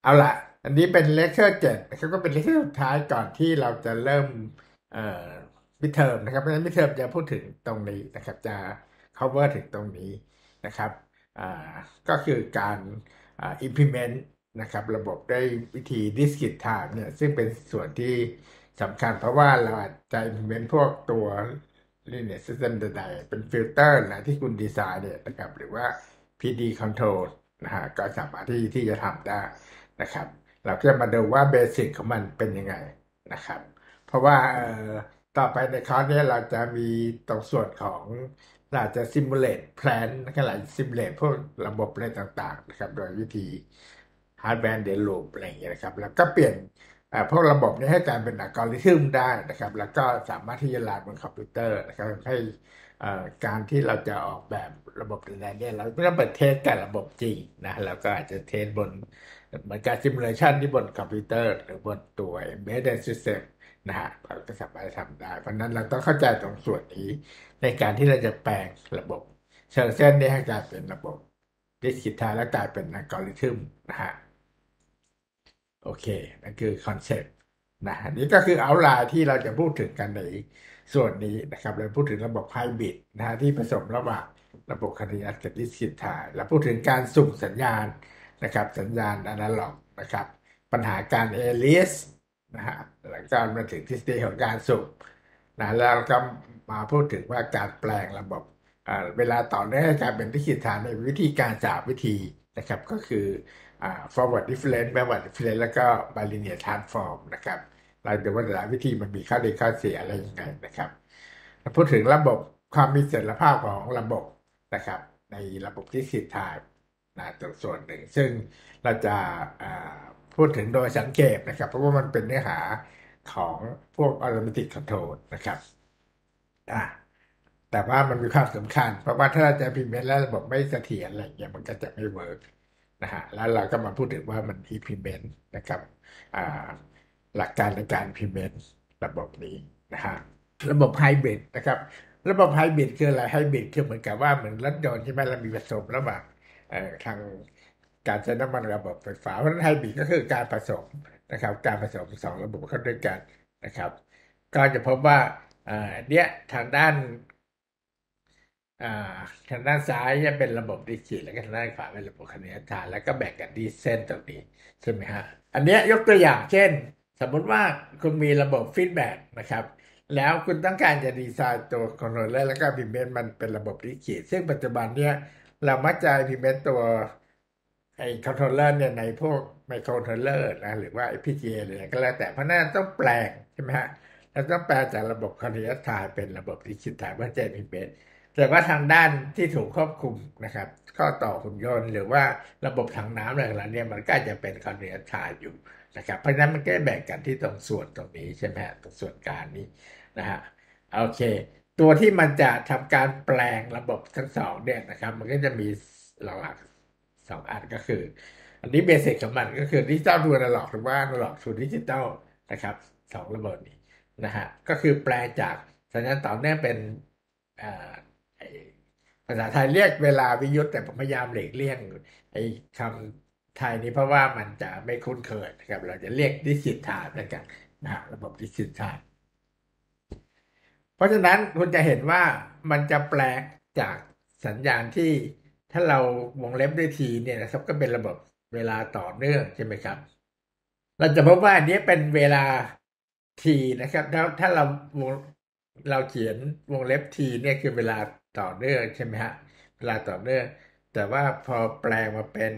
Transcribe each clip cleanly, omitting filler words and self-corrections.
เอาละอันนี้เป็นเลคเชอร์7นะครับก็เป็นเลคเชอร์สุดท้ายก่อนที่เราจะเริ่มเอ่อมิดเทอมนะครับเพราะฉะนั้นมิดเทอมจะพูดถึงตรงนี้นะครับจะ cover ถึงตรงนี้นะครับอ่าก็คือการimplement นะครับระบบด้วยวิธี discrete time เนี่ยซึ่งเป็นส่วนที่สำคัญเพราะว่าเราอาจจะ implement พวกตัว linear system ใดๆเป็นฟิลเตอร์นะที่คุณดีไซน์เนี่ยนะครับหรือว่า PD control นะฮะก็สามารถที่จะทำได้ นะครับเราก็จะมาดูว่าเบสิกของมันเป็นยังไงนะครับเพราะว่าต่อไปในคอร์สนี้เราจะมีตรงส่วนของเราจะ simulate plan นะครับหลาย simulate พวกระบบอะไรต่างๆนะครับโดยวิธี hardware in the loop อะไรอย่างเงี้ยนะครับแล้วก็เปลี่ยนพวกระบบนี้ให้กลายเป็นอัลกอริทึมได้นะครับแล้วก็สามารถที่จะรันบนคอมพิวเตอร์นะครับให้การที่เราจะออกแบบระบบใดๆเนี่ยเราไม่ต้องไปเทสกับระบบจริงนะแล้วก็อาจจะเทสบน เหมือนการซิมูเลชันที่บนคอมพิวเตอร์หรือบนตัว embedded system นะฮะเราก็สามารถทำได้เพราะนั้นเราต้องเข้าใจตรงส่วนนี้ในการที่เราจะแปลงระบบเชิงเส้นนี้ให้กลายเป็นระบบดิสค r ท t และกลายเป็นอัลกอริทึมนะฮะโอเคนั่นคือคอนเซ็ปต์นะอันนี้ก็คือเอาไลน์ที่เราจะพูดถึงกันในส่วนนี้นะครับเราพูดถึงระบบไฮบริดนะฮะที่ผสมระหว่างระบบคณิตศาสตร์กับดิสค r ท t เราพูดถึงการสุ่มสัญญาณนะครับสัญญาณอนาล็อกนะครับปัญหาการเอเลียสนะฮะแล้วก็มาถึงทฤษฎีของการสุ่มนะแล้วก็มาพูดถึงว่าการแปลงระบบเวลาต่อเนื่องให้กลายเป็นดิสค r ท t ในวิธีการสามวิธีนะครับก็คือ forward difference backward difference แล้วก็ bilinear transform นะครับเราดูว่าแต่ละวิธีมันมีข้อดีข้อเสียอะไรยังไงนะครับพูดถึงระบบความมีเสถียรภาพของระบบนะครับในระบบที่สิทธิ์ทายนะตรงส่วนหนึ่งซึ่งเราจะอ่าพูดถึงโดยสังเกตนะครับเพราะว่ามันเป็นเนื้อหาของพวก automatic control นะครับอ่าแต่ว่ามันมีความสำคัญเพราะว่าถ้าเราจะ implement แล้วระบบไม่เสถียรอะไรอย่างเงี้ยมันก็จะไม่เวิร์ก นะฮะแล้วเราก็มาพูดถึงว่ามัน implement นะครับอ่าหลักการในการ implement ระบบนี้นะฮะระบบไฮบริดนะครับระบบไฮบริดคืออะไรไฮบริดคือเหมือนกับว่าเหมือนรถยนต์ใช่ไหมเรามีผสมระหว่างทางการใช้น้ำมันระบบไฟฟ้าเพราะฉะนั้นไฮบริดก็คือการผสมนะครับการผสมสองระบบเข้าด้วยกันนะครับก็จะพบว่าเนี่ยทางด้าน อ่าทางด้านซ้ายจะเป็นระบบดิจิตแล้วก็ทางด้านขวาเป็นระบบคณิตศาสตร์แล้วก็แบ่งกันที่เส้นตรงนี้ใช่ไหมฮะอันเนี้ยยกตัวอย่างเช่นสมมุติว่าคุณมีระบบฟีดแบ็กนะครับแล้วคุณต้องการจะดีไซน์ตัวคอนโทรลเลอร์แล้วก็ implement มันเป็นระบบดิจิตซึ่งปัจจุบันเนี้ยเรามักจะ implement ตัวไอ้คอนโทรลเลอร์เนี่ยในพวกไมโครคอนโทรลเลอร์นะหรือว่า FPGA หรืออะไรก็แล้วแต่เพราะนั่นต้องแปลงใช่ไหมฮะเราต้องแปลจากระบบคณิตศาสตร์เป็นระบบดิจิตอลเพื่อจะ implement แต่ว่าทางด้านที่ถูกควบคุมนะครับข้อต่อหุ่นยนต์หรือว่าระบบถังน้ำอะไรต่างๆเนี่ยมันก็จะเป็นคอนเนคชั่นอยู่นะครับเพราะฉะนั้นมันก็แบ่งกันที่ตรงส่วนตรงนี้ใช่ไหมฮะตรงส่วนกลางนี้นะฮะโอเคตัวที่มันจะทำการแปลงระบบทั้งสองเนี่ยนะครับมันก็จะมีหลักๆสองอันก็คืออันนี้เบสิกของมันก็คือดิจิตอลทูอนาล็อกหรือว่าอนาล็อกทูดิจิตอลนะครับสองระบบนี้นะฮะก็คือแปลจากสัญญาณต่อเนื่องเป็น อ่าไอ้ภาษาไทยเรียกเวลาวิยุตแต่ผมพยายามหลีกเลี่ยงไอ้คำไทยนี้เพราะว่ามันจะไม่คุ้นเคยนะครับเราจะเรียกดิจิทัลแล้วกันนะฮะระบบดิจิทัลเพราะฉะนั้นคุณจะเห็นว่ามันจะแปลงจากสัญญาณที่ถ้าเราวงเล็บด้วยทีเนี่ยนะครับก็เป็นระบบเวลาต่อเนื่องใช่ไหมครับเราจะพบว่าอันนี้เป็นเวลาทีนะครับถ้าเราเขียนวงเล็บทีเนี่ยคือเวลาต่อเนื่องใช่ไหมฮะเวลาต่อเนื่องแต่ว่าพอแปลงมาเป็น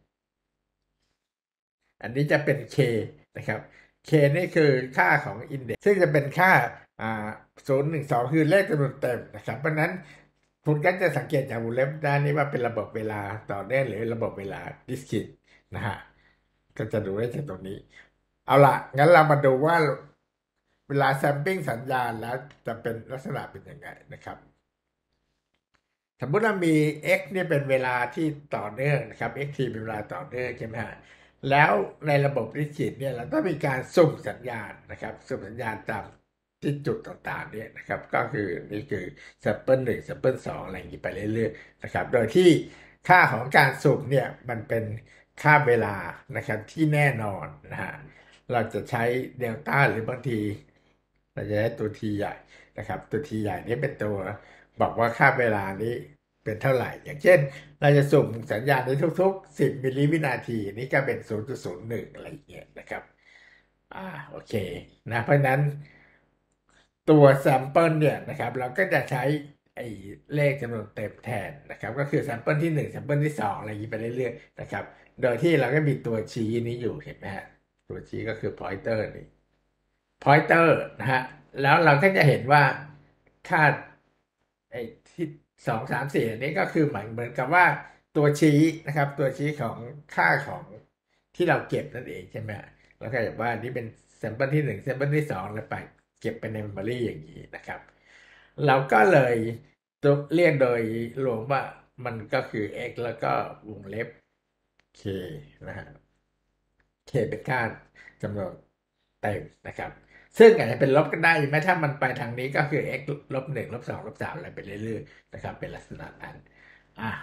อันนี้จะเป็น k นะครับ k นี่คือค่าของอินเด็กซ์ซึ่งจะเป็นค่าอ่า0 1 2คือเลขจำนวนเต็มนะครับเพราะนั้นคุณก็จะสังเกตจากวงเล็บด้านนี้ว่าเป็นระบบเวลาต่อเนื่องหรือระบบเวลาดิสครีทนะฮะก็จะดูได้จากตรงนี้ เอาล่ะงั้นเรามาดูว่าเวลาแซมปิ้งสัญญาณแล้วจะเป็นลักษณะเป็นยังไงนะครับสมมุติว่ามี x เนี่ยเป็นเวลาที่ต่อเนื่องนะครับ x t เป็นเวลาต่อเนื่องใช่ไหมฮะแล้วในระบบดิจิตเนี่ยเราต้องมีการสุ่มสัญญาณนะครับสุ่มสัญญาณตามที่จุดต่างๆเนี่ยนะครับก็คือนี่คือ sample 1 sample 2อะไรอย่างนี้ไปเรื่อยๆนะครับโดยที่ค่าของการสุ่มเนี่ยมันเป็นค่าเวลานะครับที่แน่นอนนะฮะเราจะใช้เดลต้าหรือบางทีเราจะใช้ตัวทีใหญ่นะครับตัวทีใหญ่นี้เป็นตัวบอกว่าค่าเวลานี้เป็นเท่าไหร่อย่างเช่นเราจะสุ่มสัญญาณในทุกๆ10มิลลิวินาทีนี่ก็เป็น0.01อะไรอย่างเงี้ยนะครับอ่าโอเคนะเพราะฉะนั้นตัวแซมเปิลเนี่ยนะครับเราก็จะใช้ไอ้เลขจำนวนเต็มแทนนะครับก็คือแซมเปิลที่1แซมเปิลที่2อะไรอย่างนี้ไปเรื่อยๆนะครับโดยที่เราก็มีตัวชี้นี้อยู่เห็นไหมฮะตัวชี้ก็คือ pointer นี่ pointer นะฮะแล้วเราก็จะเห็นว่าค่าไอ้ที่2 3 4อันนี้ก็คือเหมือนกับว่าตัวชี้นะครับตัวชี้ของค่าของที่เราเก็บนั่นเองใช่ไหมแล้วก็แบบว่านี่เป็นแซมเปิลที่1แซมเปิลที่2แล้วไปเก็บไปในเมมโมรีอย่างนี้นะครับเราก็เลยตัวเรียกโดยรวมว่ามันก็คือ x แล้วก็วงเล็บ k นะฮะ k เป็นค่าจำนวนเต็มนะครับซึ่งอาจจะเป็นลบก็ได้แม้ถ้ามันไปทางนี้ก็คือ x -1-2-3อะไรไปเรื่อยๆนะครับเป็นลักษณะนั้นอ่ะ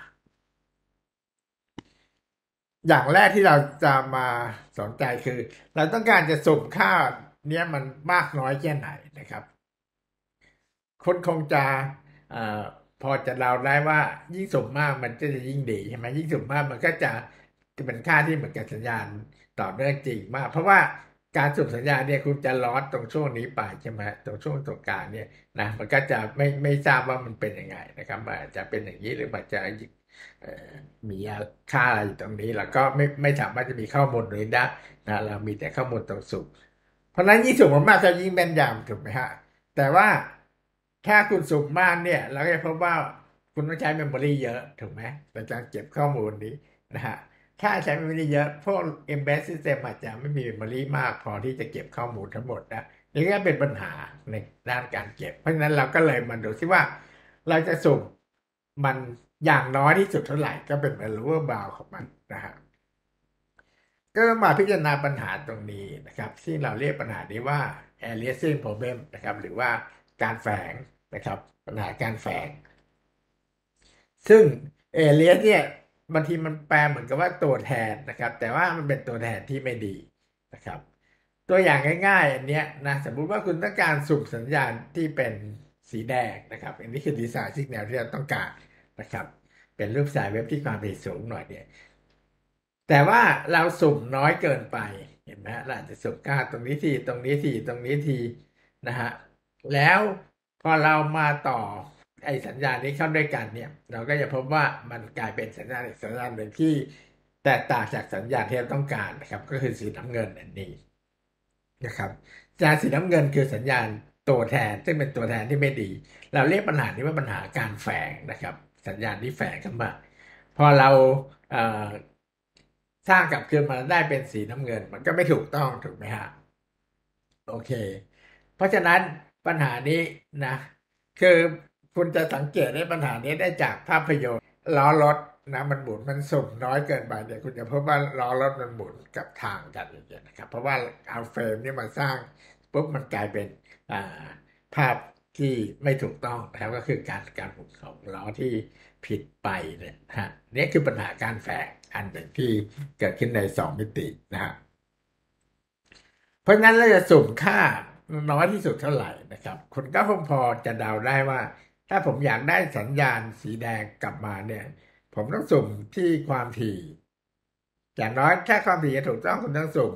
อย่างแรกที่เราจะมาสนใจคือเราต้องการจะสุ่มค่าเนี้ยมันมากน้อยแค่ไหนนะครับคุณคงจะเอ่อพอจะเดาได้ว่ายิ่งสุ่มมากมันก็จะยิ่งดีใช่ไหมยิ่งสุ่มมากมันก็จะเป็นค่าที่เหมือนกับสัญญาณต่อเนื่องจริงมากเพราะว่าการสุ่มสัญญาณเนี่ยคุณจะลอสตรงช่วงนี้ไปใช่ไหมตรงช่วงตรงกลางเนี่ยนะมันก็จะไม่ทราบว่ามันเป็นยังไงนะครับมันอาจจะเป็นอย่างนี้หรือมันจะเอ่อมีค่าอะไรอยู่ตรงนี้แล้วก็ไม่สามารถจะมีข้อมูลเลยได้นะเรามีแต่ข้อมูลตรงสุ่มเพราะฉะนั้นยิ่งสุ่มมากๆจะยิ่งแม่นยำถูกไหมฮะ แต่ว่าถ้าคุณสุ่มมากเนี่ยเราก็จะพบว่าคุณต้องใช้เมมโมรี่เยอะถูกไหมในการเก็บข้อมูลนี้นะฮะถ้าใช้เมมโมรี่เยอะพวก embedded system อาจจะไม่มีเมมโมรี่มากพอที่จะเก็บข้อมูลทั้งหมดนะนี่ก็เป็นปัญหาในด้านการเก็บเพราะฉะนั้นเราก็เลยมาดูซิว่าเราจะสุ่มมันอย่างน้อยที่สุดเท่าไหร่ก็เป็น lower bound ของมันนะฮะ ก็มาพิจารณาปัญหาตรงนี้นะครับที่เราเรียกปัญหานี้ว่า aliasing problem นะครับหรือว่าการแฝงนะครับปัญหาการแฝงซึ่ง alias เนี่ยบางทีมันแปลเหมือนกับว่าตัวแทนนะครับแต่ว่ามันเป็นตัวแทนที่ไม่ดีนะครับตัวอย่างง่ายๆอันเนี้ยนะสมมุติว่าคุณต้องการสุ่มสัญญาณที่เป็นสีแดงนะครับอันนี้คือดีไซน์สัญญาณที่เราต้องการนะครับเป็นรูปสายเว็บที่ความถี่สูงหน่อยเนี่ย แต่ว่าเราสุ่มน้อยเกินไปเห็นไหมฮะเราอาจจะสุ่มค่าตรงนี้ทีตรงนี้ทีตรงนี้ทีนะฮะแล้วพอเรามาต่อไอ้สัญญาณนี้เข้าด้วยกันเนี่ยเราก็จะพบว่ามันกลายเป็นสัญญาณอีกสัญญาณหนึ่งที่แตกต่างจากสัญญาณที่เราต้องการนะครับก็คือสีน้ำเงินอันนี้นะครับสัญญาณสีน้ำเงินคือสัญญาณตัวแทนซึ่งเป็นตัวแทนที่ไม่ดีเราเรียกปัญหานี้ว่าปัญหาการแฝงนะครับสัญญาณที่แฝงเข้ามาพอเราเอ่อ สร้างกลับคืนมาได้เป็นสีน้ำเงินมันก็ไม่ถูกต้องถูกไหมฮะโอเคเพราะฉะนั้นปัญหานี้นะคือคุณจะสังเกตได้ปัญหานี้ได้จากภาพยนตร์ล้อรถนะมันหมุนมันสุ่มน้อยเกินไปเนี่ยคุณจะพบว่าล้อรถมันหมุนกับทางกันอย่างเงี้ยนะครับเพราะว่าเอาเฟรมนี่มาสร้างปุ๊บมันกลายเป็นอ่าภาพที่ไม่ถูกต้องนะครับก็คือการหมุนของล้อที่ผิดไปเนี่ยฮะนี่คือปัญหาการแฝงอันหนึ่งที่เกิดขึ้นใน2 มิตินะฮะ เพราะงั้นเราจะสุ่มค่าน้อยที่สุดเท่าไหร่นะครับคุณก็คงพอจะเดาได้ว่าถ้าผมอยากได้สัญญาณสีแดงกลับมาเนี่ยผมต้องสุ่มที่ความถี่อย่างน้อยถ้าความถี่จะถูกต้องคุณต้องสุ่ม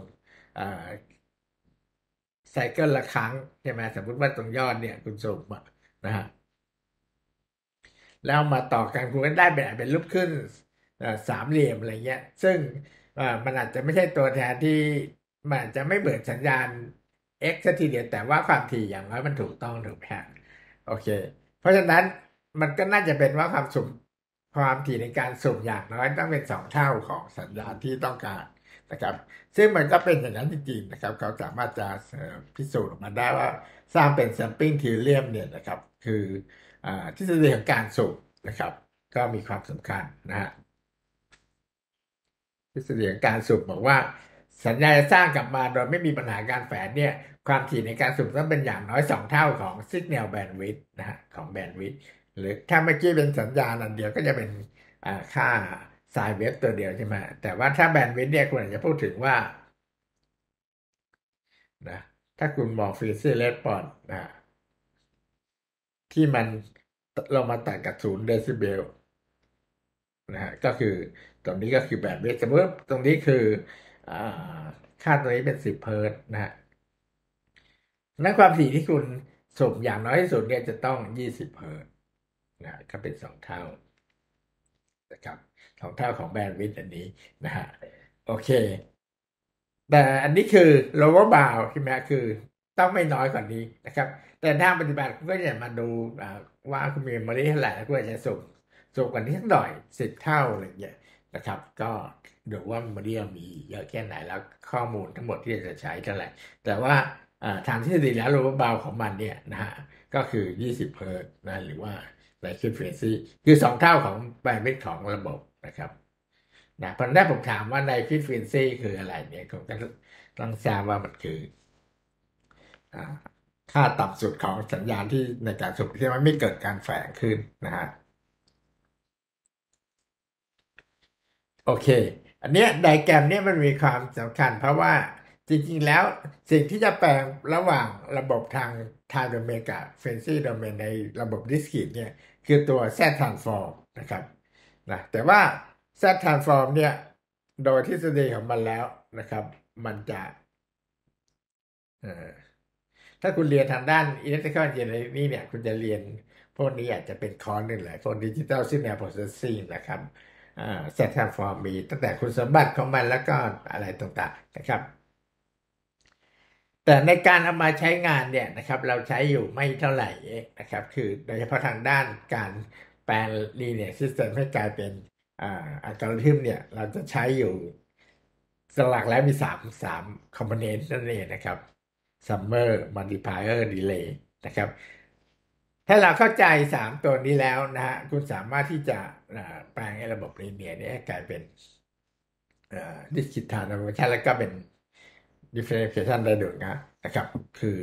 ไซเคิลละครั้งใช่ไหมสมมติว่าตรงยอดเนี่ยคุณสุ่มอะนะฮะ แล้วมาต่อกันคุณก็ได้เป็นรูปขึ้นสามเหลี่ยมอะไรเงี้ยซึ่งมันอาจจะไม่ใช่ตัวแทนที่มันอาจจะไม่เหมือนสัญญาณ x สักทีเดียวแต่ว่าความถี่อย่างน้อยมันถูกต้องถูกไหมฮะโอเคเพราะฉะนั้นมันก็น่าจะเป็นว่าความถี่ในการสุ่มอย่างน้อยต้องเป็น2 เท่าของสัญญาณที่ต้องการนะครับซึ่งมันก็เป็นอย่างนั้นจริงๆนะครับเขาสามารถจะพิสูจน์ออกมาได้ว่าสร้างเป็น sampling theorem เนี่ยนะครับคือ ทฤษฎีของการสุ่มนะครับก็มีความสำคัญนะฮะทฤษฎีของการสุ่มบอกว่าสัญญาจะสร้างกลับมาโดยไม่มีปัญหาการแฝงเนี่ยความถี่ในการสุ่มต้องเป็นอย่างน้อย2 เท่าของ signal bandwidth นะฮะของ bandwidth หรือถ้าเมื่อกี้เป็นสัญญาณอันเดียวก็จะเป็นค่าสายเว็บตัวเดียวใช่ไหมแต่ว่าถ้าแบนด์วิดต์เนี่ยคุณอาจจะพูดถึงว่านะถ้าคุณมองฟรีซีเรสปอนนะที่มันลงมาตัดกับ0 เดซิเบลนะฮะก็คือตรงนี้ก็คือแบนด์วิดต์สมมติว่าตรงนี้คืออ่าค่าตัวนี้เป็น10 เฮิร์ตซ์นะฮะนั้นความถี่ที่คุณสุ่มอย่างน้อยที่สุดเนี่ยจะต้อง20 เฮิร์ตซ์นะก็เป็น2 เท่านะครับ2 เท่าของแบนด์วิดต์อันนี้นะฮะโอเค แต่อันนี้คือ lower bound ใช่ไหมคือต้องไม่น้อยกว่านี้นะครับแต่ทางปฏิบัติคุณก็จะมาดูอ่าว่าคุณมี memory เท่าไหร่แล้วก็จะสูงกว่านี้สักหน่อย10 เท่าอะไรอย่างเงี้ยนะครับก็ดูว่า memory เรามีเยอะแค่ไหนแล้วข้อมูลทั้งหมดที่จะใช้เท่าไหร่แต่ว่าทางทฤษฎีแล้ว lower bound ของมันเนี่ยนะฮะก็คือ20 เฮิร์ตซ์นะหรือว่า high frequency คือ2 เท่าของ bandwidth ของระบบนะครับ นะตอนแรกผมถามว่าในฟิฟ e นซีคืออะไรเนี่ยผมก็ต้องทราบว่ามันคืออ่าค่าต่ำสุดของสัญญาณที่ในการส่งที่มันไม่เกิดการแฝงขึ้นนะฮะโอเคอันเนี้ยไดแกรมเนี่ยมันมีความสำคัญเพราะว่าจริงๆแล้วสิ่งที่จะแปลงระหว่างระบบทางโดเมนกับเฟนซี่โดเมนในระบบดิสครีตเนี่ยคือตัว Z transform นะครับนะแต่ว่า Z transform เนี่ยโดยทฤษฎีของมันแล้วนะครับมันจะเอ่อถ้าคุณเรียนทางด้าน Electrical Engineering นี่เนี่ยคุณจะเรียนพวกนี้อาจจะเป็นคอร์สหนึ่งเลยพวก Digital Signal Processing นะครับSet Transform มีตั้งแต่คุณสมบัติของมันแล้วก็อะไรต่างๆนะครับแต่ในการเอามาใช้งานเนี่ยนะครับเราใช้อยู่ไม่เท่าไหร่เองนะครับคือโดยเฉพาะทางด้านการแปลง Linear System ให้กลายเป็นอัลกอริทึมเนี่ยเราจะใช้อยู่หลักแล้วมีสามคอมโพเนนต์นั่นเองนะครับ Summer Multiplier Delay นะครับถ้าเราเข้าใจ3 ตัวนี้แล้วนะฮะคุณสามารถที่จะแปลงให้ระบบ Linear เนี่ยกลายเป็นDiscrete Transformation แล้วก็เป็น Differentiation ได้ด้วยนะครับคือ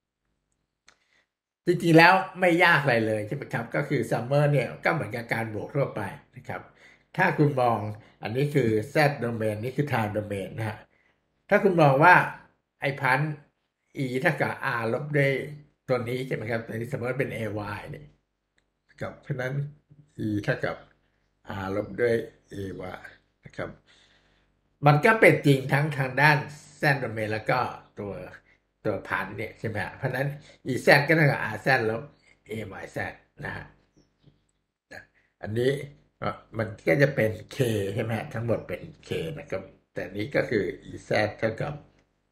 จริงๆแล้วไม่ยากอะไรเลยใช่ไหมครับก็คือ Summer เนี่ยก็เหมือนกับการบวกทั่วไปนะครับถ้าคุณมองอันนี้คือ Z domain นี่คือ time domain นะฮะถ้าคุณมองว่าไอ้พัน e เท่ากับ r ลบด้วยตัวนี้ใช่ไหมครับตัวนี้สมมติเป็น ay เนี่ยกับเพราะนั้น e เท่ากับ r ลบด้วย ay นะครับมันก็เป็นจริงทั้งทางด้าน z domain แล้วก็ตัวพันเนี่ยใช่ไหมฮะเพราะนั้น e z ก็เท่ากับ r z ลบ ay z นะฮะอันนี้มันก็จะเป็น k ใช่ไหมฮะทั้งหมดเป็น k นะครับแต่นี้ก็คือ e z เท่ากับ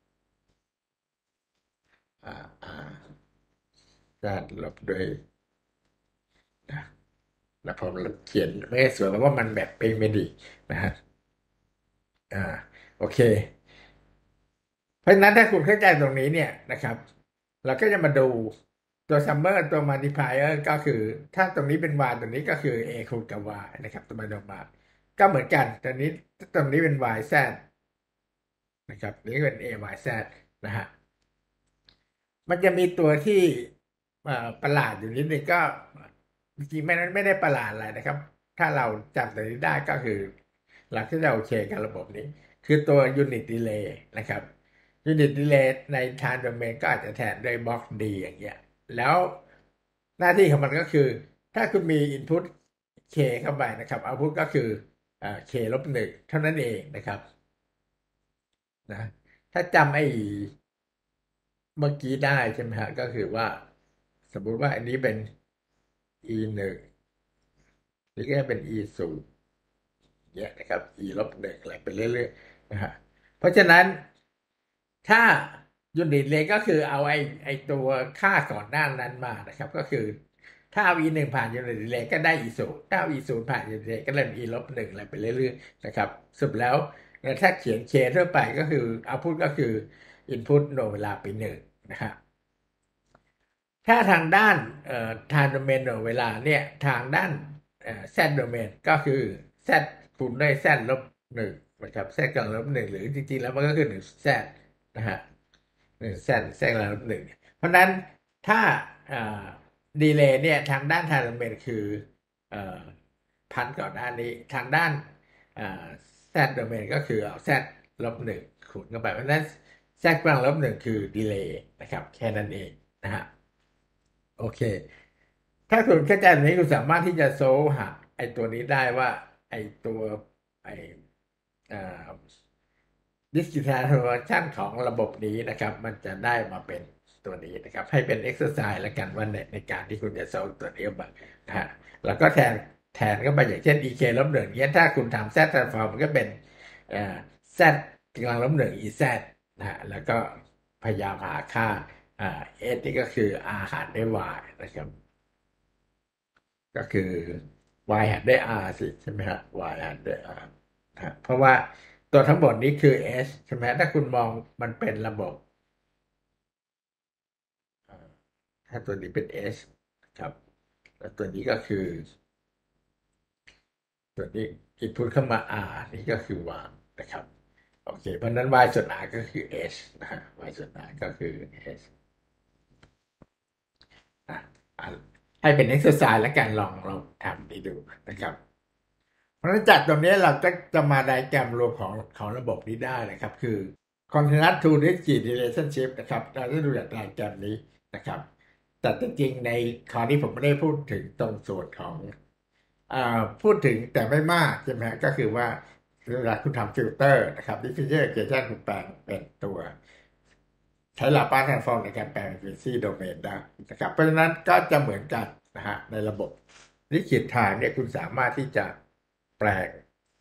r z ลบด้วยนะแล้วผมเขียนไม่ได้สวยเพราะว่ามันแบบเป็นไม่ดีนะฮะอ่าโอเค เพราะฉะนั้นถ้าคุณเข้าใจตรงนี้เนี่ยนะครับเราก็จะมาดูตัวซัมเมอร์ตัวมัลติพลายเออร์ก็คือถ้าตรงนี้เป็น y ตรงนี้ก็คือ a คูณกับ y นะครับตัวมาดมาก็เหมือนกันตรงนี้เป็น y z นะครับนี่เป็น a y z นะฮะมันจะมีตัวที่ประหลาดอยู่นิดนึงก็จริงๆไม่ได้ประหลาดอะไรนะครับถ้าเราจำตัวนี้ได้ก็คือหลักที่เราโอเคกับระบบนี้คือตัว unit delay นะครับ unit delay ใน time domain ก็อาจจะแทนด้วยบล็อก D อย่างเงี้ยแล้วหน้าที่ของมันก็คือถ้าคุณมี input k เข้าไปนะครับ output ก็คือk ลบ1เท่านั้นเองนะครับนะถ้าจำเมื่อกี้ได้ใช่ไหมฮะก็คือว่าสมมุติว่าอันนี้เป็น e1 นี่ก็จะเป็น e0เนี่ยนะครับ e ลบ1อะไรไปเรื่อยๆนะฮะเพราะฉะนั้นถ้ายูนิตเลยก็คือเอาตัวค่าก่อนหน้านั้นมานะครับก็คือถ้าเอา e 1ผ่านยูนิตเลยก็ได้ e 0ถ้าเอา e 0ผ่านยูนิตเลยก็ได้ e ลบ1อะไรไปเรื่อยๆนะครับสรุปแล้วถ้าเขียนเคทั่วไปก็คือเอาพุทก็คือ input โนเวลาไป1นะฮะ ถ้าทางด้านtime domain เวลาเนี่ยทางด้านz domain ก็คือ z คูณด้วย z ลบ1นะครับ z กำลังลบ1หรือจริงๆแล้วมันก็คือ1 z นะฮะ1 z กำลังลบ1เพราะนั้นถ้าดีเลย์เนี่ยทางด้าน time domain คือพันก่อนหน้านี้ทางด้าน Z domain ก็คือเอา Z ลบหนึ่งคูณเข้าไปเพราะฉะนั้น Z กำลังลบหนึ่งคือ delay นะครับแค่นั้นเองนะฮะโอเคถ้าคุณเข้าใจแบบนี้คุณสามารถที่จะโซลหาไอตัวนี้ได้ว่าไอตัวไออ่า Digitalization ของระบบนี้นะครับมันจะได้มาเป็นตัวนี้นะครับให้เป็น exercise ละกันว่าในการที่คุณจะ solve ตัวนี้ออกมานะฮะแล้วก็แทนก็ไปอย่างเช่น ek ลบหนึ่งเนี้ยถ้าคุณทำ z transform มันก็เป็นเอ่อ z กำลังลบหนึ่ง ez นะฮะแล้วก็พยายามหาค่าs นี่ก็คือ r หารด้วย y นะครับก็คือ y หารด้วย r สิใช่ไหมฮะ y หารด้วย r นะฮะเพราะว่าตัวทั้งหมดนี้คือ s ใช่ไหมถ้าคุณมองมันเป็นระบบอ่าถ้าตัวนี้เป็น s ครับแล้วตัวนี้ก็คือตัวนี้ input เข้ามา r นี่ก็คือ y นะครับโอเคเพราะฉะนั้น y ส่วน r ก็คือ s นะฮะ y ส่วน r ก็คือ s อ่ะอ่ะให้เป็น exercise แล้วกันลองทำดูนะครับ เพราะฉะนั้นจากตรงนี้เราก็จะมาไดแกรมรวมของระบบนี้ได้นะครับคือ continuous to discrete relationship นะครับเราจะดูจากไดแกรมนี้นะครับแต่จริงๆในคราวนี้ผมไม่ได้พูดถึงตรงส่วนของพูดถึงแต่ไม่มากใช่ไหมฮะก็คือว่าเวลาคุณทำฟิลเตอร์นะครับ differential equation คุณแปลงเป็นตัวใช้ Laplace transform ในการแปลง frequency domain ได้นะครับเพราะฉะนั้นก็จะเหมือนกันนะฮะในระบบลิขิตทางเนี่ยคุณสามารถที่จะแปลง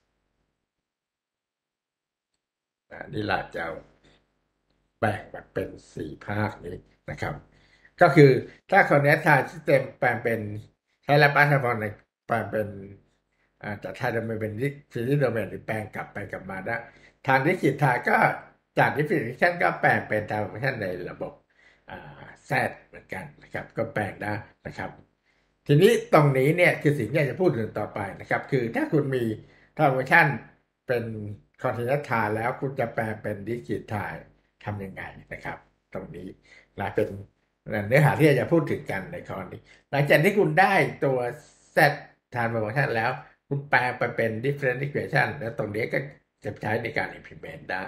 นี่เราจะแบ่งมันเป็นสี่ภาคนี้นะครับก็คือถ้าคอนเน c t ทางซิสเต็มแปลงเป็นใช้แลปลาสฟอร์มในแปลงเป็นจากไทยโดเมนเป็นฟิสิกส์โดเมนหรือแปลงกลับไปกลับมาได้ทางดิจิทัลก็จากดิฟิชันก็แปลงเป็นทางฟังก์ชันในระบบแซดเหมือนกันนะครับก็แปลงได้นะครับทีนี้ตรงนี้เนี่ยคือสิ่งที่จะพูดถึงต่อไปนะครับคือถ้าคุณมีทางฟังก์ชันเป็นคอน t i n u ทาแล้วคุณจะแปลงเป็นดิจิทัลทำยังไงนะครับตรงนี้นะเป็นเนื้อหาที่จะพูดถึงกันในข้อนี้หลังจากที่คุณได้ตัว Z ทานฟังก์ชันแล้วคุณแปลงไปเป็น different equation แล้วตรงนี้ก็จะใช้ในการ implement ได้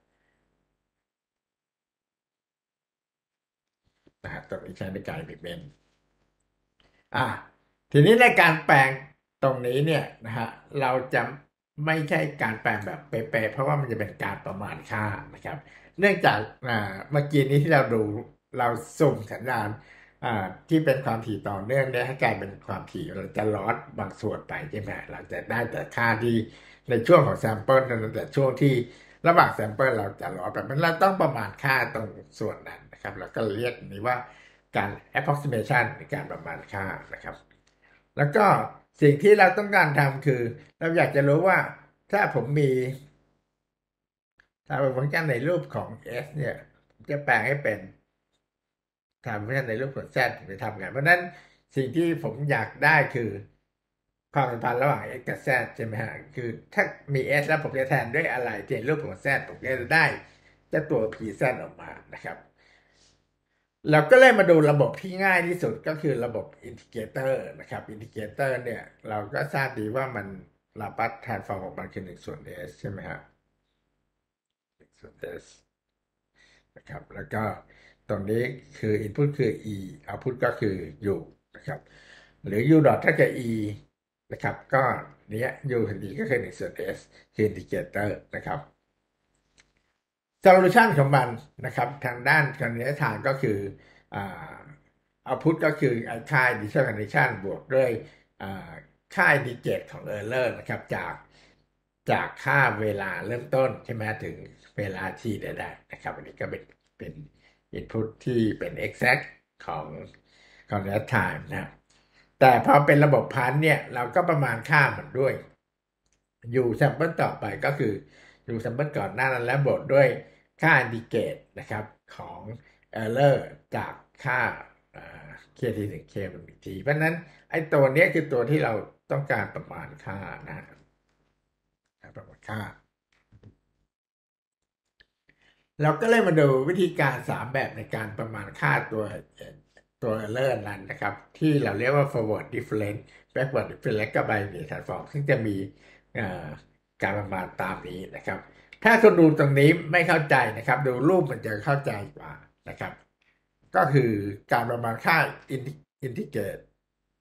นะครับตรงนี้ใช้ในการ implement อ่ะทีนี้ในการแปลงตรงนี้เนี่ยนะฮะเราจะไม่ใช่การแปลงแบบเป๊ะๆเพราะว่ามันจะเป็นการประมาณค่านะครับเนื่องจากเมื่อกี้นี้ที่เราดูเราสุ่มสัญญาณที่เป็นความถี่ต่อเนื่องเนี่ยให้กลายเป็นความถี่เราจะลอสบางส่วนไปใช่ไหมเราจะได้แต่ค่าที่ในช่วงของแซมเปิลนั้นแต่ช่วงที่ระหว่างแซมเปิลเราจะลอสแบบนั้นเราต้องประมาณค่าตรงส่วนนั้นนะครับเราก็เรียกนี้ว่าการ approximation ในการประมาณค่านะครับ แล้วก็สิ่งที่เราต้องการทำคือเราอยากจะรู้ว่าถ้าผมมีถ้าเป็นฟังก์ชันในรูปของ s เนี่ยผมจะแปลงให้เป็นทำฟังก์ชันในรูปของ z จะทำไงเพราะนั้นสิ่งที่ผมอยากได้คือความสัมพันธ์ระหว่าง x กับ z ใช่ไหมฮะคือถ้ามี s แล้วผมจะแทนด้วยอะไรที่รูปของ z ผมก็จะได้เจ้าตัว pz ออกมานะครับ เราก็เลยมาดูระบบที่ง่ายที่สุดก็คือระบบอินทิเกรเตอร์นะครับอินทิเกรเตอร์เนี่ยเราก็ทราบดีว่ามันลาปลัสแทนฟอร์มของมันคือ1ส่วน s ใช่ไหมฮะ1ส่วน s นะครับแล้วก็ตรงนี้คือ input คือ e output ก็คือ u นะครับหรือ u ดอทถ้าเกิด e นะครับก็เนี้ย u ถึง e ก็คือ1ส่วน s คืออินทิเกรเตอร์นะครับ solution ของมันนะครับทางด้านการเนื้อทางก็คืออ่า output ก็คือค่า initial condition บวกด้วยอ่าค่า indicate ของ error นะครับจากค่าเวลาเริ่มต้นใช่ไหมถึงเวลาที่ได้นะครับอันนี้ก็เป็น input ที่เป็น exact ของ real time นะแต่พอเป็นระบบพันเนี่ยเราก็ประมาณค่ามันด้วย อยู่แซมเปิลต่อไปก็คืออยู่แซมเปิลก่อนหน้านั้นแล้วบวกด้วยค่า indicate นะครับของ error จากค่าk ทีถึง k เป็นทีเพราะฉะนั้นไอ้ตัวนี้คือตัวที่เราต้องการประมาณค่านะประมาณค่าเราก็เลยมาดูวิธีการ3แบบในการประมาณค่าตัว error นั้นนะครับที่เราเรียกว่า forward difference backward difference และก็ binary transform ซึ่งจะมีการประมาณตามนี้นะครับ ถ้าคุณดูตรงนี้ไม่เข้าใจนะครับ ดูรูปมันจะเข้าใจกว่านะครับ ก็คือการประมาณค่าอินทิเกรต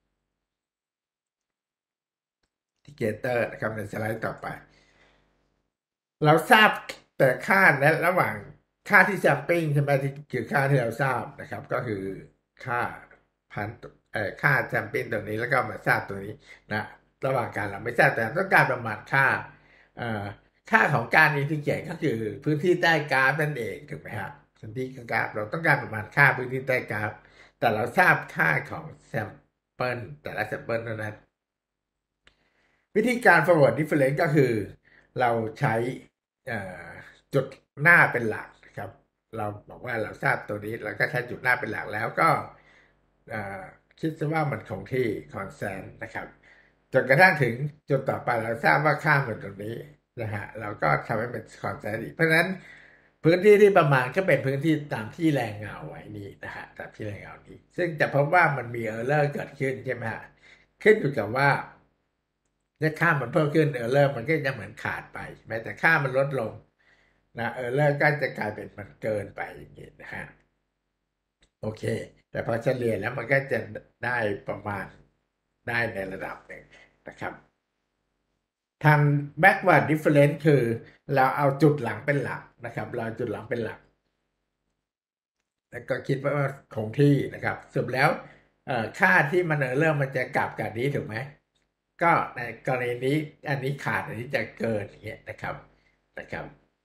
เตอร์นะครับในสไลด์ต่อไป เราทราบแต่ค่าและระหว่างค่าที่แซมปิ้งใช่ไหมที่คือค่าที่เราทราบนะครับ ก็คือค่าพันค่าแซมปิ้งตรงนี้แล้วก็มาทราบตรงนี้นะระหว่างการเราไม่ทราบแต่ต้องการประมาณค่าเอ่อค่าของการอินทิเกรตก็คือพื้นที่ใต้กราฟนั่นเองถูกไหมครับพื้นที่กราฟเราต้องการประมาณค่าพื้นที่ใต้กราฟแต่เราทราบค่าของแซมเปิลแต่ละแซมเปิลเท่านั้น วิธีการ forward difference ก็คือเราใช้เอ่อจุดหน้าเป็นหลักนะครับเราบอกว่าเราทราบตัวนี้เราก็ใช้จุดหน้าเป็นหลักแล้วก็เอ่อคิดซะว่ามันคงที่ constant นะครับจนกระทั่งถึงจุดต่อไปเราทราบว่าค่ามันตรงนี้นะฮะเราก็ทำให้เป็น constant อีกเพราะฉะนั้นพื้นที่ที่ประมาณก็เป็นพื้นที่ตามที่แรงเงาไว้นี้นะฮะตามที่แรงเงานี้ซึ่งจะพบว่ามันมี error เกิดขึ้นใช่ไหมฮะขึ้นอยู่กับว่า ถ้าค่ามันเพิ่มขึ้นเออร์เลอร์มันก็จะเหมือนขาดไปแม้แต่ค่ามันลดลงนะเออร์เลอร์ก็จะกลายเป็นมันเกินไปอย่างนี้นะฮะโอเคแต่พอเฉลี่ยแล้วมันก็จะได้ประมาณได้ในระดับหนึ่งนะครับทาง backward difference คือเราเอาจุดหลังเป็นหลักนะครับเราเอาจุดหลังเป็นหลักแล้วก็คิดว่าคงที่นะครับสรุปแล้วค่าที่มันเริ่มมันจะกลับกันนี้ถูกไหมก็ในกรณีนี้อันนี้ขาดอันนี้จะเกินอย่างเงี้ยนะครับ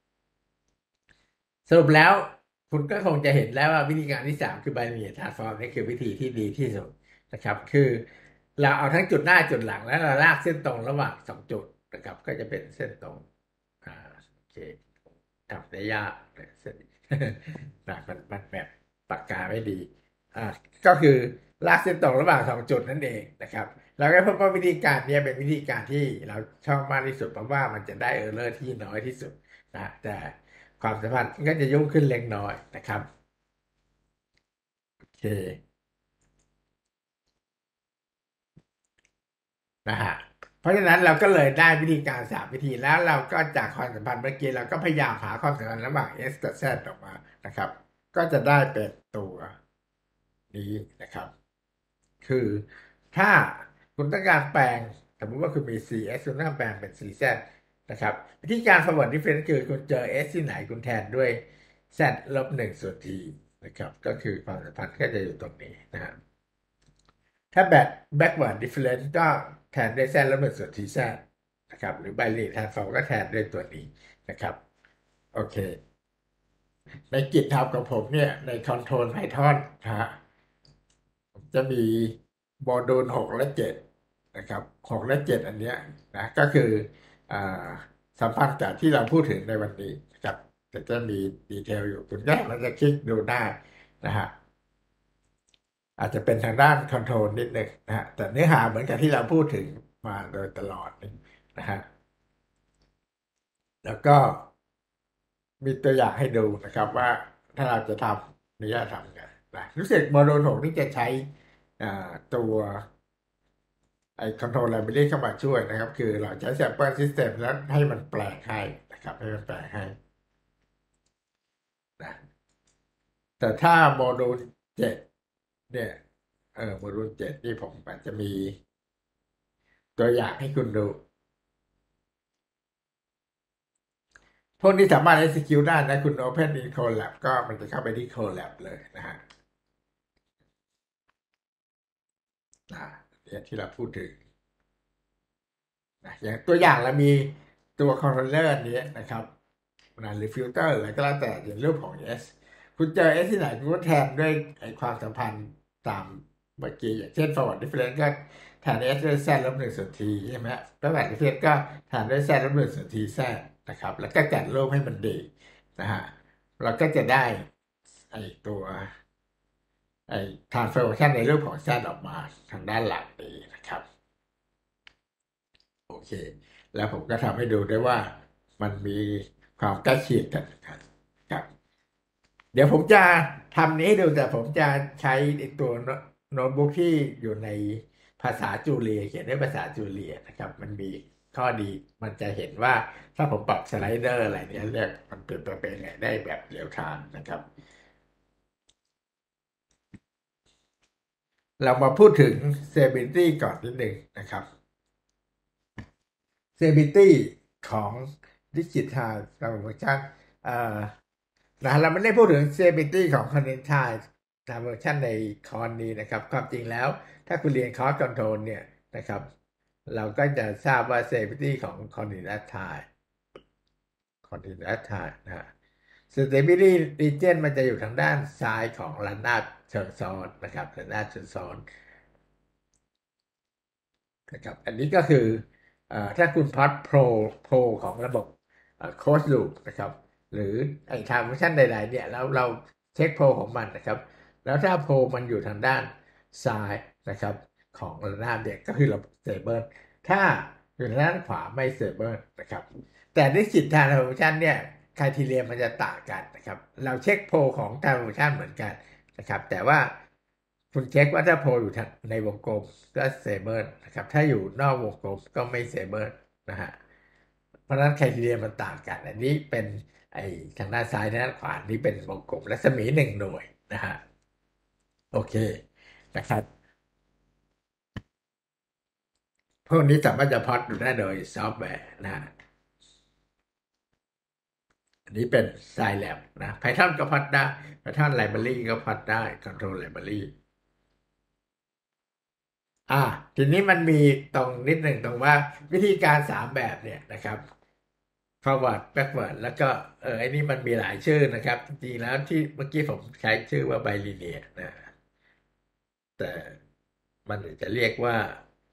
สรุปแล้วคุณก็คงจะเห็นแล้วว่าวิธีการที่3คือ Binary Transform นี่คือวิธีที่ดีที่สุดนะครับคือเราเอาทั้งจุดหน้าจุดหลังแล้วเราลากเส้นตรงระหว่าง2จุดนะครับก็จะเป็นเส้นตรงอ่าโอเคทำได้ยากเส้นนะมันแบบปากกาไม่ดีอ่าก็คือลากเส้นตรงระหว่าง2จุดนั่นเองนะครับเราก็พบว่าวิธีการนี้เป็นวิธีการที่เราชอบมากที่สุดเพราะว่ามันจะได้เออร์เลอร์ที่น้อยที่สุดนะแต่ความสัมพันธ์ก็จะยุ่งขึ้นเล็กน้อยนะครับโอเคนะฮะเพราะฉะนั้นเราก็เลยได้วิธีการ3 วิธีแล้วเราก็จากความสัมพันธ์เมื่อกี้เราก็พยายามหาความสัมพันธ์ระหว่าง S กับ Z ออกมานะครับก็จะได้เป็นตัวนี้นะครับคือถ้าคุณต้องการแปลงสมมติว่าคุณมี CS คุณต้องการแปลงเป็น CZ นะครับวิธีการ forward difference คือคุณเจอ S ที่ไหนคุณแทนด้วย Z ลบ1 ส่วน T นะครับก็คือความสัมพันธ์ก็จะอยู่ตรงนี้นะฮะถ้าbackward difference ก็แทนด้วย Z ลบ1 ส่วน TZ นะครับหรือ binary transform ก็แทนด้วยตัวนี้นะครับโอเคในกิจทำของผมเนี่ยใน Control Python นะฮะผมจะมีโมดูล6และ7นะครับ6และ7อันเนี้ยนะก็คืออ่าสัมพันธ์กับที่เราพูดถึงในวันนี้นะครับแต่จะมีดีเทลอยู่คุณแยกมันจะคลิกดูได้นะฮะ อาจจะเป็นทางด้านคอนโทรลนิดนึงนะฮะแต่เนื้อหาเหมือนกับที่เราพูดถึงมาโดยตลอดนะฮะแล้วก็มีตัวอย่างให้ดูนะครับว่าถ้าเราจะทำนี่จะทำไงนะรู้สึกโมดูล6นี่จะใช้ตัวไอ้ control library เข้ามาช่วยนะครับคือเราใช้ sample system แล้วให้มันแปลให้นะครับให้มันแปลให้นะแต่ถ้าโมดูล7เนี่ยโมดูล7นี่ผมอาจจะมีตัวอย่างให้คุณดู พวกนี้สามารถ execute ได้นะคุณ Open in Colab ก็มันจะเข้าไปที่ Colab เลยนะฮะเนี่ยที่เราพูดถึงนะอย่างตัวอย่างเรามีตัว controller นี้นะครับนะหรือฟิลเตอร์อะไรก็แล้วแต่อย่างรูปของ S คุณเจอ S ที่ไหนคุณก็แทนด้วยไอ้ความสัมพันธ์ตามเมื่อกี้อย่างเช่น forward difference ก็แทน S ด้วย z ลบ1 ส่วน t ใช่ไหม backward difference ก็แทนด้วย z ลบ1 ส่วน t z นะครับแล้วก็จัดรูปให้มันดีนะฮะเราก็จะได้ไอ้ตัว ไอ้ transformation ในรูปของ z ออกมาทางด้านหลังนี้นะครับโอเคแล้วผมก็ทำให้ดูได้ว่ามันมีความใกล้เคียงกันครับเดี๋ยวผมจะทำนี้ให้ดูแต่ผมจะใช้ไอ้ตัวโน้ตบุ๊กที่อยู่ในภาษาจูเลียเขียนด้วยภาษาจูเลียนะครับมันมีข้อดีมันจะเห็นว่าถ้าผมปรับสไลเดอร์อะไรเนี่ยเรียกมันเปลี่ยนแปลงเป็นไงได้แบบเรียลไทม์นะครับเรามาพูดถึง stability ก่อนนิดหนึ่งนะครับ stability ของ Digital Transformation เอ่อเราไม่ได้พูดถึง stability ของ Continental Transformation ในคอร์สนี้นะครับความจริงแล้วถ้าคุณเรียนคอร์ส Control เนี่ยนะครับเราก็จะทราบว่า stability ของ Continental นะฮะ Stability Region มันจะอยู่ทางด้านซ้ายของระนาบเชิงซ้อนนะครับระนาบเชิงซ้อน นะครับอันนี้ก็คือถ้าคุณพลอตโพลของระบบโค้ดลูปนะครับหรือไอ้ทางฟังก์ชันใดๆเนี่ยแล้วเราเช็คโพลของมันนะครับแล้วถ้าโพลมันอยู่ทางด้านซ้ายนะครับของระนาบเนี่ยก็คือเราเซเบิลถ้าอยู่ทางด้านขวาไม่เซเบิลนะครับแต่ในจิตทางฟังก์ชันเนี่ยไครทีเรียมันจะต่างกันนะครับเราเช็คโพลของทางฟังก์ชันเหมือนกันนะครับแต่ว่าคุณเช็คว่าถ้าโพลอยู่ในวงกลมก็เซเบิลนะครับถ้าอยู่นอกวงกลมก็ไม่เซเบิลนะฮะเพราะฉะนั้นไครทีเรียมันต่างกันอันนี้เป็นไอ้ทางด้านซ้ายด้านขวานี่เป็นวงกลมรัศมี1 หน่วยนะฮะโอเคนะครับพวกนี้สามารถจะพล็อตดูได้โดยซอฟต์แวร์นะฮะอันนี้เป็น Scilab นะ Python ก็พล็อตได้ Python Library ก็พล็อตได้ Control Library อ่าทีนี้มันมีตรงนิดหนึ่งตรงว่าวิธีการ3 แบบเนี่ยนะครับ forward backward แล้วก็ไอ้นี่มันมีหลายชื่อนะครับจริงๆแล้วที่เมื่อกี้ผมใช้ชื่อว่า bilinear นะแต่มันจะเรียกว่า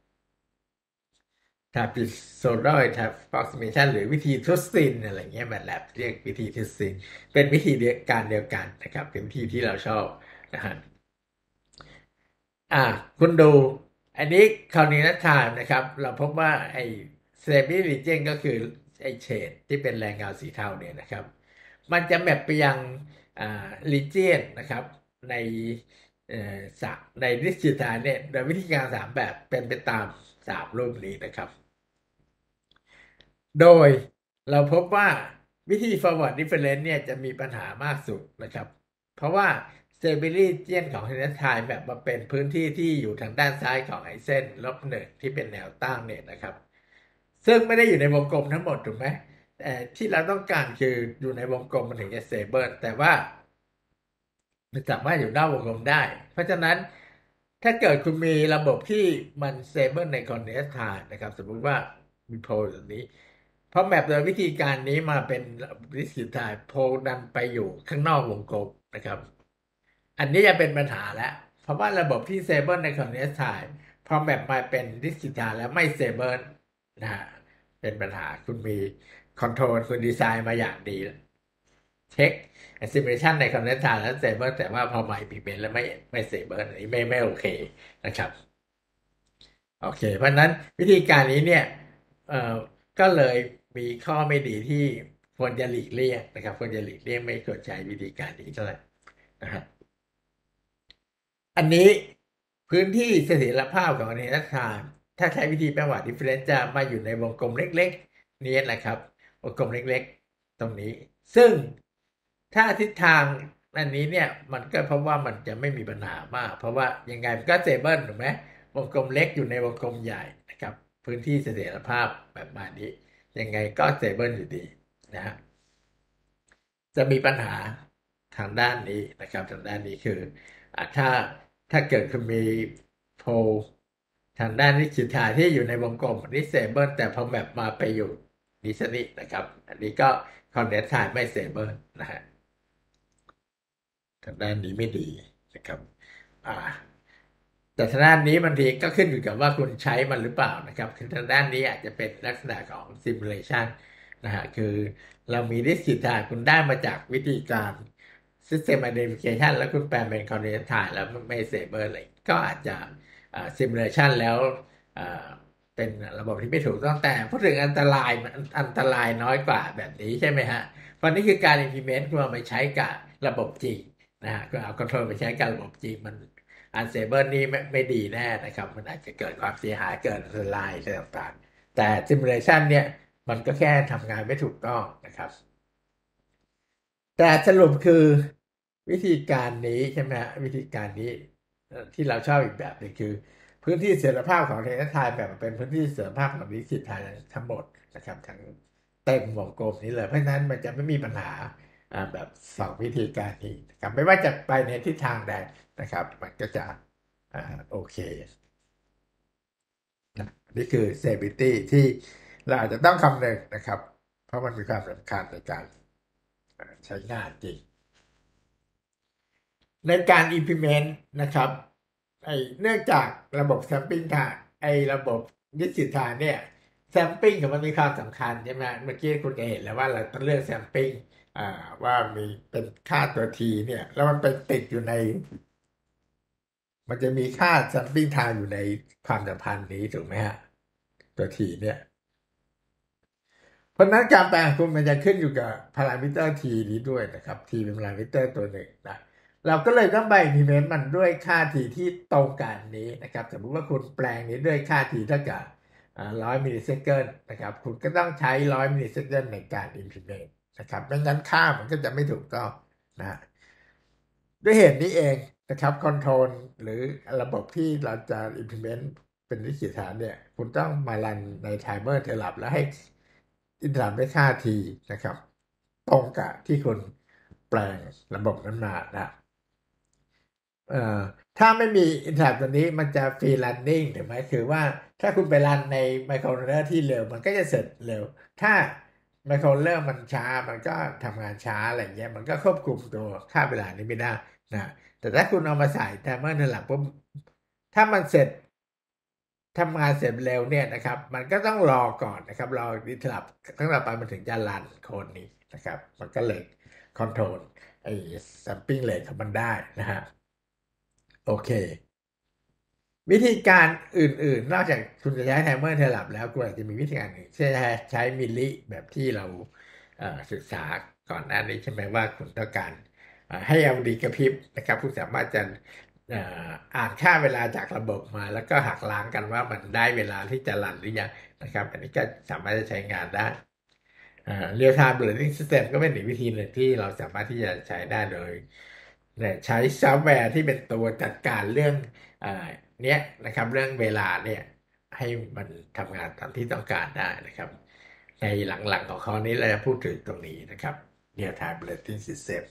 trapezoidal approximation หรือวิธีทุสซินอะไรเงี้ยMATLABเรียกวิธีทุสซินเป็นวิธีเดียวกันนะครับเป็นวิธีที่เราชอบนะฮะ อ่าคุณดูอันนี้คราวนี้นะทานนะครับเราพบว่าไอ้เซมิลิเจนก็คือไอ้เฉดที่เป็นแรงเงาสีเทาเนี่ยนะครับมันจะแมปไปยังอ่าลิเจนนะครับในเอ่อสะในดิสจิตาเนี่ยโดยวิธีการ3 แบบเป็นไปตาม3 รูปนี้นะครับ โดยเราพบว่าวิธี forward difference เนี่ยจะมีปัญหามากสุดนะครับ เพราะว่า stability ของ h e n time แบบมาเป็นพื้นที่ที่อยู่ทางด้านซ้ายของไอ้เส้น-1ที่เป็นแนวตั้งเนี่ยนะครับ ซึ่งไม่ได้อยู่ในวงกลมทั้งหมดถูกไหมแต่ที่เราต้องการคืออยู่ในวงกลมมันถึงจะ stable แต่ว่ามันสามารถอยู่นอกวงกลมได้ เพราะฉะนั้นถ้าเกิดคุณมีระบบที่มัน stable ใน continuous time นะครับสมมุติว่ามีโพลแบบนี้พอแมปโดยวิธีการนี้มาเป็น discrete time โพลดันไปอยู่ข้างนอกวงกลมนะครับอันนี้จะเป็นปัญหาแล้วเพราะว่าระบบที่ stable ใน continuous time พอแมปมาเป็น discrete time แล้วไม่ stable นะฮะเป็นปัญหาคุณมี control คุณดีไซน์มาอย่างดี เช็ค simulation ในคอนเทนต์แล้วเซเบิลแต่ว่าพอมา implement แล้วไม่เซเบิลอันนี้ไม่โอเคนะครับโอเคเพราะนั้นวิธีการนี้เนี่ยเอ่อก็เลยมีข้อไม่ดีที่ควรจะหลีกเลี่ยงนะครับควรจะหลีกเลี่ยงไม่ควรใช้วิธีการนี้เท่าไหร่นะฮะอันนี้พื้นที่เสถียรภาพของเนรัฐานถ้าใช้วิธีแปลว่า difference จะมาอยู่ในวงกลมเล็กๆนี้แหละครับวงกลมเล็กๆตรงนี้ซึ่ง ถ้าทิศทางอันนี้เนี่ยมันก็เพราะว่ามันจะไม่มีปัญหามากเพราะว่ายังไงมันก็เซเบิลถูกไหมวงกลมเล็กอยู่ในวงกลมใหญ่นะครับพื้นที่เสถียรภาพแบบมานี้ยังไงก็เซเบิลอยู่ดีนะฮะจะมีปัญหาทางด้านนี้นะครับทางด้านนี้คือถ้าเกิดคุณมีโพลทางด้านนิสิตาที่อยู่ในวงกลมนี่เซเบิลแต่พอแบบมาไปอยู่ดิสนีนะครับอันนี้ก็คอนเนตไทม์ไม่เซเบิลนะฮะ ทางด้านนี้ไม่ดีนะครับอ่าแต่ทางด้านนี้บางทีก็ขึ้นอยู่กับว่าคุณใช้มันหรือเปล่านะครับคือทางด้านนี้อาจจะเป็นลักษณะของ simulation นะฮะคือเรามี discrete time คุณได้มาจากวิธีการ system identification แล้วคุณแปลเป็น coordinate time แล้วไม่ stable เลยก็อาจจะsimulation แล้วอ่าเป็นระบบที่ไม่ถูกต้องแต่พูดถึงอันตรายน้อยกว่าแบบนี้ใช่ไหมฮะเพราะนี่คือการ implement คุณเอาไปใช้กับระบบจริง นะฮะก็เอาคอนโทรลไปใช้การระบบจริงมันอันเซเบิลนี่ไม่ดีแน่นะครับมันอาจจะเกิดความเสียหายเกิดอันตรายอะไรต่างๆแต่แต่ simulation เนี่ยมันก็แค่ทำงานไม่ถูกต้องนะครับ แต่สรุปคือวิธีการนี้ใช่ไหมฮะวิธีการนี้ที่เราชอบอีกแบบหนึงคือพื้นที่เสรีภาพของเทนไทยแบบเป็นพื้นที่เสรีภาพของนิสิตไทยทั้งหมดนะครับทั้งเต็มวงกลมนี้เลยเพราะฉะนั้นมันจะไม่มีปัญหาแบบสองวิธีการนี้นะครับไม่ว่าจะไปในทิศทางใดนะครับมันก็จะโอเคนะนี่คือ stability ที่เราอาจจะต้องคำนึงนะครับเพราะมันมีความสำคัญในการใช้งานจริง ในการ implement นะครับเนื่องจากระบบ sampling ค่ะระบบดิจิทัลเนี่ย sampling ของมันมีความสำคัญใช่ไหมเมื่อกี้คุณจะเห็นแล้วว่าเราต้องเลือก sampling ว่ามีเป็นค่าตัว t เนี่ยแล้วมันไปติดอยู่ในมันจะมีค่า sampling time อยู่ในความสัมพันธ์นี้ถูกไหมฮะตัว t เนี่ย เพราะนั้นการแปลงคุณมันจะขึ้นอยู่กับพารามิเตอร์ t นี้ด้วยนะครับ t เป็นพารามิเตอร์ตัวหนึ่งนะเราก็เลยต้องไป implement มันด้วยค่า t ที่ตรงกันนี้นะครับสมมติว่าคุณแปลงนี้ด้วยค่า t เท่ากับ100 มิลลิเซคันนะครับคุณก็ต้องใช้100 มิลลิเซคันในการ implement นะครับไม่งั้นค่ามันก็จะไม่ถูกต้องนะด้วยเหตุนี้เองนะครับคอนโทรลหรือระบบที่เราจะ implement เป็นวิธีฐานเนี่ยคุณต้องมารันในไทม์เมอร์เทอร์ลับแล้วให้อินทร์ได้ค่าทีนะครับตรงกับที่คุณแปลงระบบนั้นมานะเอ่อถ้าไม่มีอินเทอร์ตัวนี้มันจะฟรีรันนิ่งถูกไหมคือว่าถ้าคุณไปรันในไมโครคอนโทรลเลอร์ที่เร็วมันก็จะเสร็จเร็วถ้าไมโครคอนโทรลเลอร์มันช้ามันก็ทำงานช้าอะไรเงี้ยมันก็ควบคุมตัวค่าเวลานี้ไม่ได้นะแต่ถ้าคุณเอามาใส่ไทม์เมอร์ในหลักปุ๊บถ้ามันเสร็จทำงานเสร็จเร็วเนี่ยนะครับมันก็ต้องรอก่อนนะครับรออินเทอร์ตั้งแต่ไปมันถึงจะรันโคนนี้นะครับมันก็เลยคอนโทรลไอ้ซัมปิ้งเรทของมันได้นะฮะโอเค วิธีการอื่นๆนอกจากคุณจะใช้ไทม์เมอร์เทอร์ลับแล้วคุณอาจจะมีวิธีการอื่นเช่นใช้มิลลิแบบที่เราศึกษาก่อนหน้านี้ใช่ไหมว่าคุณต้องการให้ LED กระพริบนะครับคุณสามารถจะอ่านค่าเวลาจากระบบมาแล้วก็หักล้างกันว่ามันได้เวลาที่จะรันหรือยังนะครับอันนี้ก็สามารถจะใช้งานได้real time learning system ก็เป็นอีกวิธีหนึ่งที่เราสามารถที่จะใช้ได้โดยเนี่ยใช้ซอฟต์แวร์ที่เป็นตัวจัดการเรื่องอ่าเนี้ยนะครับเรื่องเวลาเนี่ยให้มันทำงานตามที่ต้องการได้นะครับในหลังๆของเขานี้เราจะพูดถึงตรงนี้นะครับ real time learning system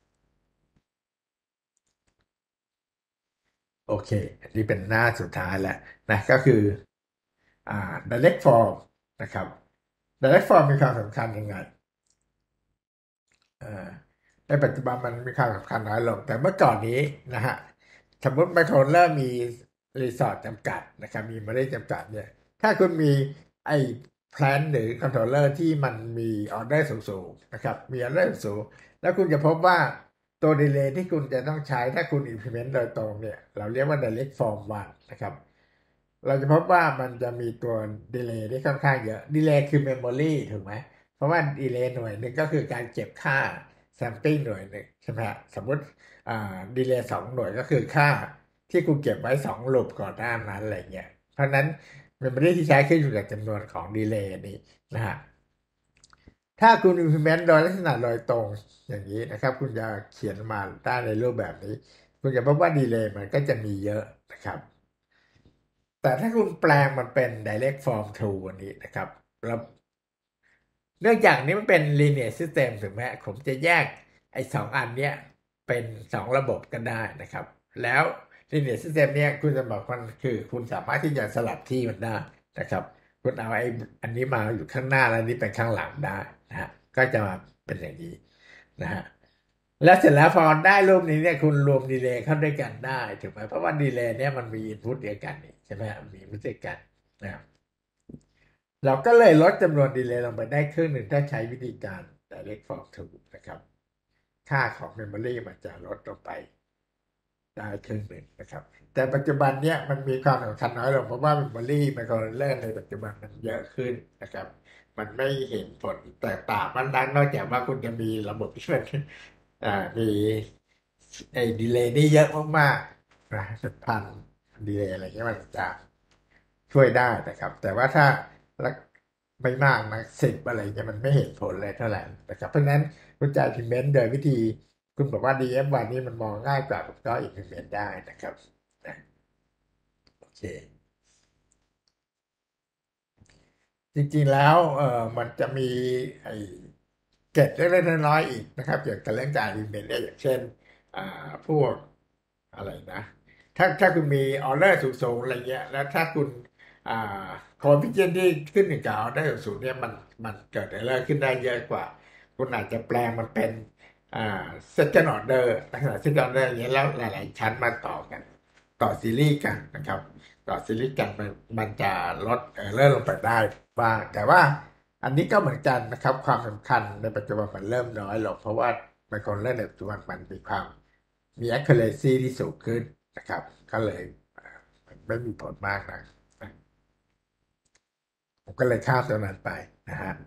โอเคอันนี้เป็นหน้าสุดท้ายแล้วนะก็คืออ่า direct form นะครับ direct form มีความสำคัญยังไง อ่าในปัจจุบันมันมีความสำคัญน้อยลงแต่เมื่อก่อนนี้นะฮะสมมติไมโครเริ่มมีรีสอร์ทจำกัดนะครับมีไม่ได้จำกัดเนี่ยถ้าคุณมีไอ้แพลนหรือคอนโทรลเลอร์ที่มันมีออเดอร์สูงๆนะครับมีออเดอร์สูงแล้วคุณจะพบว่าตัวดีเลย์ที่คุณจะต้องใช้ถ้าคุณ implement โดยตรงเนี่ยเราเรียกว่า direct form 1นะครับเราจะพบว่ามันจะมีตัวดีเลย์ที่ค่อนข้างเยอะดีเลย์คือ memory ถูกไหม เพราะว่าดีเลย์หน่วยหนึ่งก็คือการเก็บค่าแซมปิ้งหน่วยหนึ่งใช่ไหมฮะสมมติดีเลย์2 หน่วยก็คือค่าที่คุณเก็บไว้2 ลูปก่อนหน้านั้นอะไรเงี้ยเพราะนั้นเมมโมรีที่ใช้ขึ้นอยู่กับจำนวนของดีเลย์นี้นะฮะถ้าคุณ implement โดยลักษณะโดยตรงอย่างนี้นะครับคุณจะเขียนมาได้ในรูปแบบนี้คุณจะพบว่าดีเลย์มันก็จะมีเยอะนะครับแต่ถ้าคุณแปลงมันเป็น direct form true อันนี้นะครับแล้ว เนื่องจากนี้มันเป็น linear system ถึงแม้ผมจะแยกไอ้2 อันเนี้ยเป็น2 ระบบกันได้นะครับ แล้ว linear system เนี้ยคุณจะบอกมันคือคุณสามารถที่จะสลับที่มันได้นะครับคุณเอาไอ้อันนี้มาอยู่ข้างหน้าแล้วนี้เป็นข้างหลังได้นะฮะก็จะมาเป็นอย่างนี้นะฮะแล้วเสร็จแล้วพอได้รูปนี้เนี่ยคุณรวมดีเลย์เข้าด้วยกันได้ถูกไหมเพราะว่าดีเลย์เนี่ยมันมีอินพุตเดียวกันนี่ใช่ไหมมีอินพุตเดียวกันนะครับ เราก็เลยลดจำนวนดีเลย์ลงไปได้ครึ่งหนึ่งถ้าใช้วิธีการ direct from to นะครับค่าของ memory มันจะลดลงไปได้ครึ่งหนึ่งนะครับแต่ปัจจุบันเนี้ยมันมีความสำคัญน้อยลงเพราะว่า memory microcontroller ในปัจจุบันมันเยอะขึ้นนะครับมันไม่เห็นผลแตกต่างมันดังนอกจากว่าคุณจะมีระบบที่มันมีไอ้ดีเลย์นี่เยอะมากๆนะ10,000ดีเลย์อะไรเงี้ยมันจะช่วยได้นะครับแต่ว่าถ้าไม่มากนะ10อะไรเงี้ยมันไม่เห็นผลเลยเท่าไหร่นะครับเพราะฉะนั้นคุณจะ implement โดยวิธีคุณบอกว่า DF1 นี่มันมองง่ายกว่าผมก็ implement ได้นะครับนะโอเค จริงๆแล้วมันจะมีไอ้เกร็ดเล็กๆน้อยๆอีกนะครับเกี่ยวกับเรื่องการรีเมนเนี่ยอย่างเช่นอ่าพวกอะไรนะถ้าคุณมีออเดอร์สูงๆอะไรเงี้ยแล้วถ้าคุณอ่าคอ f ฟิเชนที่ขึ้นหนึ่งกับออเดอร์สูงเนี่ยมันเกิดเออร์ขึ้นได้เยอะกว่าคุณอาจจะแปลงมันเป็นอ่า second order ลักษณะ second order อย่างเงี้ยแล้วหลายๆชั้นมาต่อกันต่อซีรีส์กันนะครับ ต่อซิลิกันมันจะลดเลื่อนลงไปได้บ้างแต่ว่าอันนี้ก็เหมือนกันนะครับความสำคัญในปัจจุบันมันเริ่มน้อยลงเพราะว่าไมโครเลอร์ในปัจจุบันมันมีความมี accuracy ที่สูงขึ้นนะครับก็เลยมันไม่มีผลมากนะผมก็เลยข้ามตรงนั้นไปนะฮะ